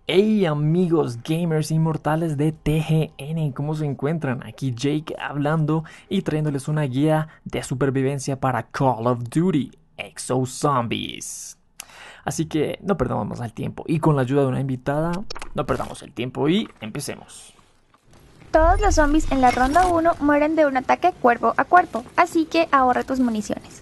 Hey amigos gamers inmortales de TGN, ¿cómo se encuentran? Aquí Jake hablando y trayéndoles una guía de supervivencia para Call of Duty Exo Zombies. Así que no perdamos más el tiempo y con la ayuda de una invitada, no perdamos el tiempo y empecemos. Todos los zombies en la ronda 1 mueren de un ataque cuerpo a cuerpo, así que ahorra tus municiones.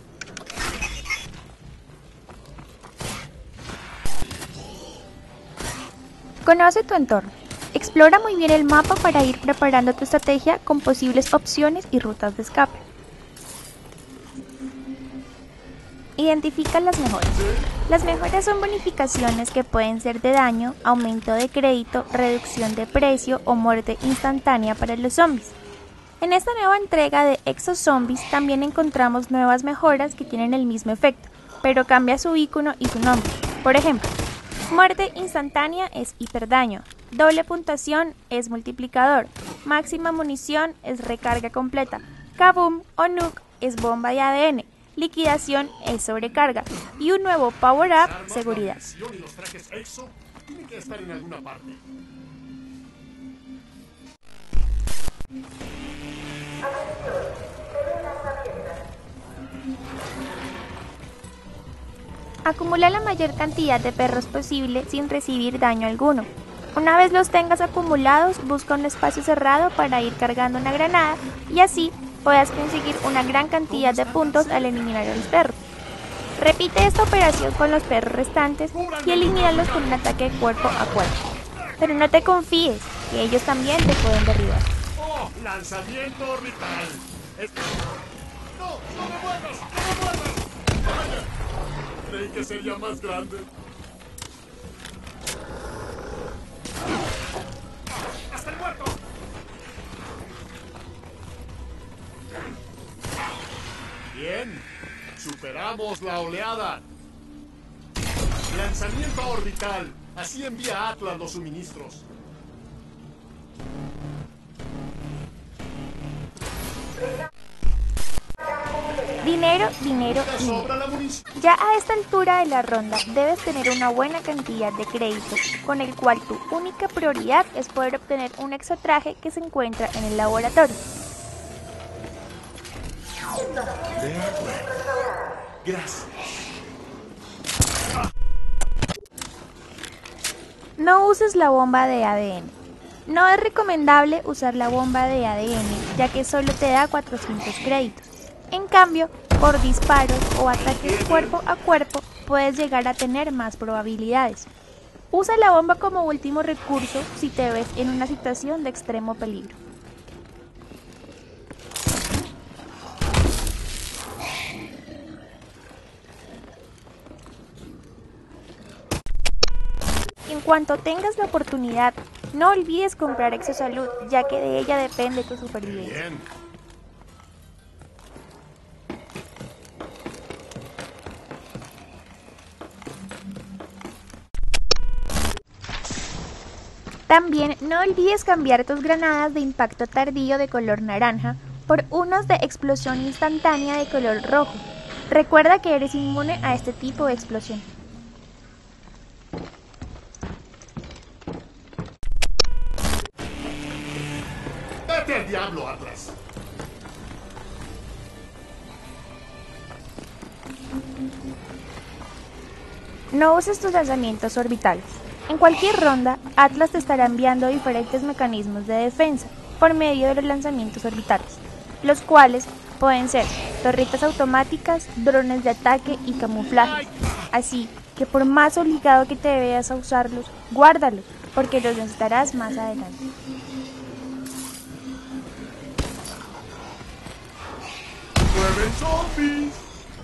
Conoce tu entorno. Explora muy bien el mapa para ir preparando tu estrategia con posibles opciones y rutas de escape. Identifica las mejoras. Las mejoras son bonificaciones que pueden ser de daño, aumento de crédito, reducción de precio o muerte instantánea para los zombies. En esta nueva entrega de Exo Zombies también encontramos nuevas mejoras que tienen el mismo efecto, pero cambia su icono y su nombre. Por ejemplo, muerte instantánea es hiperdaño, doble puntuación es multiplicador, máxima munición es recarga completa, kaboom o nuke es bomba de ADN, liquidación es sobrecarga y un nuevo power up, seguridad. Y los trajes Exo tienen que estar en alguna parte. Acumula la mayor cantidad de perros posible sin recibir daño alguno. Una vez los tengas acumulados, busca un espacio cerrado para ir cargando una granada y así puedas conseguir una gran cantidad de puntos al eliminar a los perros. Repite esta operación con los perros restantes y elimínalos con un ataque cuerpo a cuerpo. Pero no te confíes, que ellos también te pueden derribar. ¡Oh! ¡Lanzamiento orbital! ¡No! ¡No me muevas! ¡No me muevas! ¡Vaya! Creí que sería más grande. ¡Hasta el muerto! Bien. Superamos la oleada. Lanzamiento orbital. Así envía Atlas los suministros. Dinero, dinero, ¿Te dinero. sobra la munición? Ya a esta altura de la ronda debes tener una buena cantidad de crédito, con el cual tu única prioridad es poder obtener un exotraje que se encuentra en el laboratorio. De acuerdo. Gracias. No uses la bomba de ADN. No es recomendable usar la bomba de ADN, ya que solo te da 400 créditos. En cambio, por disparos o ataques cuerpo a cuerpo, puedes llegar a tener más probabilidades. Usa la bomba como último recurso si te ves en una situación de extremo peligro. En cuanto tengas la oportunidad, no olvides comprar Exosalud, ya que de ella depende tu supervivencia. Bien. También no olvides cambiar tus granadas de impacto tardío de color naranja por unos de explosión instantánea de color rojo. Recuerda que eres inmune a este tipo de explosión. ¡Vete al diablo, Atlas! No uses tus lanzamientos orbitales. En cualquier ronda, Atlas te estará enviando diferentes mecanismos de defensa por medio de los lanzamientos orbitales, los cuales pueden ser torretas automáticas, drones de ataque y camuflajes. Así que por más obligado que te veas a usarlos, guárdalos, porque los necesitarás más adelante. ¡Mueven zombies!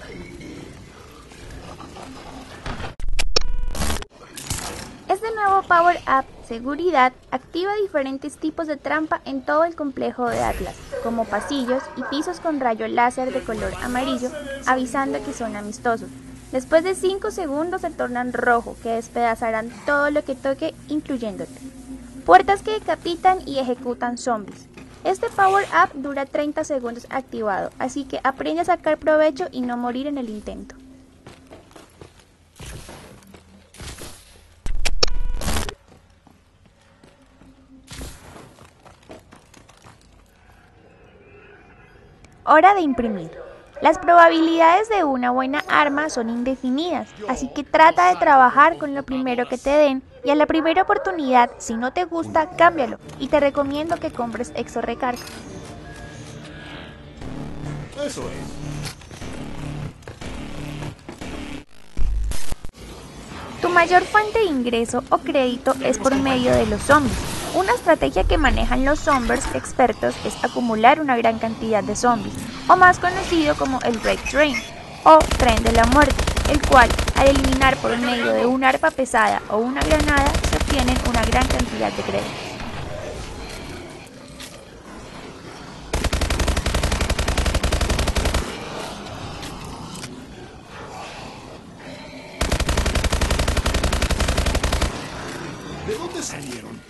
Este nuevo Power Up Seguridad activa diferentes tipos de trampa en todo el complejo de Atlas, como pasillos y pisos con rayo láser de color amarillo, avisando que son amistosos. Después de 5 segundos se tornan rojo, que despedazarán todo lo que toque, incluyéndote. Puertas que decapitan y ejecutan zombies. Este Power Up dura 30 segundos activado, así que aprende a sacar provecho y no morir en el intento. Hora de imprimir. Las probabilidades de una buena arma son indefinidas, así que trata de trabajar con lo primero que te den y a la primera oportunidad, si no te gusta, cámbialo y te recomiendo que compres Exo Recarga. Eso es. Tu mayor fuente de ingreso o crédito es por medio de los zombies. Una estrategia que manejan los zombies expertos es acumular una gran cantidad de zombies, o más conocido como el Break Train, o Tren de la Muerte, el cual, al eliminar por medio de una arpa pesada o una granada, se obtienen una gran cantidad de créditos. ¿De dónde salieron?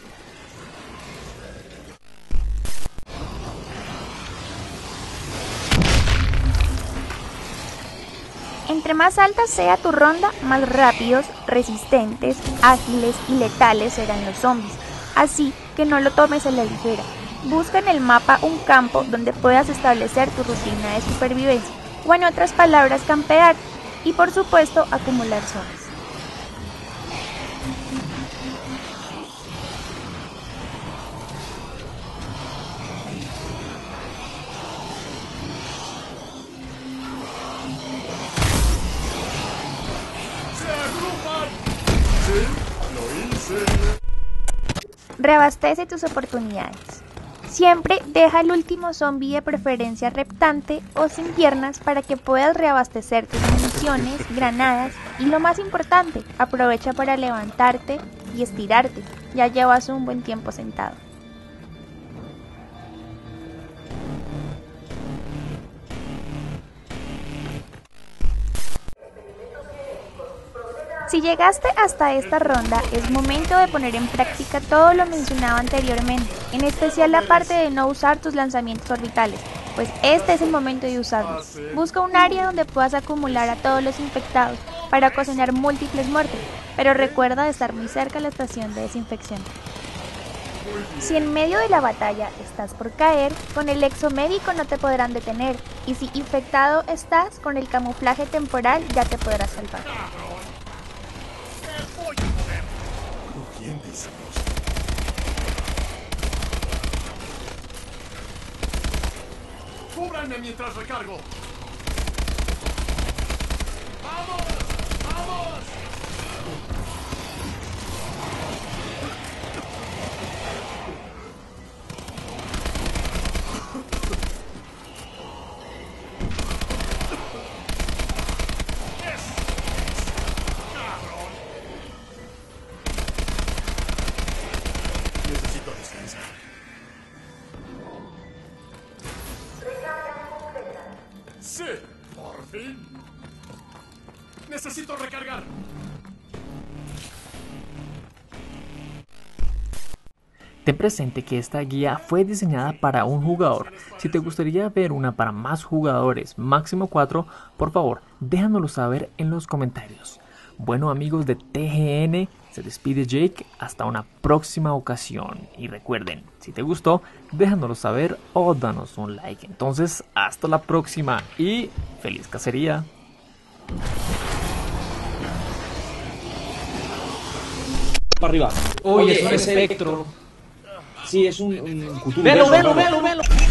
Entre más alta sea tu ronda, más rápidos, resistentes, ágiles y letales serán los zombies. Así que no lo tomes a la ligera. Busca en el mapa un campo donde puedas establecer tu rutina de supervivencia, o en otras palabras, campear, y por supuesto acumular zombies. ¡Se agrupan! Sí, lo hice. Reabastece tus oportunidades. Siempre deja el último zombie de preferencia reptante o sin piernas para que puedas reabastecer tus municiones, granadas y lo más importante, aprovecha para levantarte y estirarte. Ya llevas un buen tiempo sentado. Si llegaste hasta esta ronda, es momento de poner en práctica todo lo mencionado anteriormente, en especial la parte de no usar tus lanzamientos orbitales, pues este es el momento de usarlos. Busca un área donde puedas acumular a todos los infectados para ocasionar múltiples muertes, pero recuerda de estar muy cerca de la estación de desinfección. Si en medio de la batalla estás por caer, con el exomédico no te podrán detener, y si infectado estás, con el camuflaje temporal ya te podrás salvar. Crujientes. ¡Cúbranme mientras recargo! ¡Vamos! ¡Vamos! Necesito descansar. ¡Sí! ¡Por fin! ¡Necesito recargar! Ten presente que esta guía fue diseñada para un jugador. Si te gustaría ver una para más jugadores, máximo 4, por favor, déjanoslo saber en los comentarios. Bueno, amigos de TGN, se despide Jake, hasta una próxima ocasión. Y recuerden, si te gustó, déjanoslo saber o danos un like. Entonces, hasta la próxima y feliz cacería. Para arriba. Oye, es un espectro. Sí, es un Cthulhu. Velo.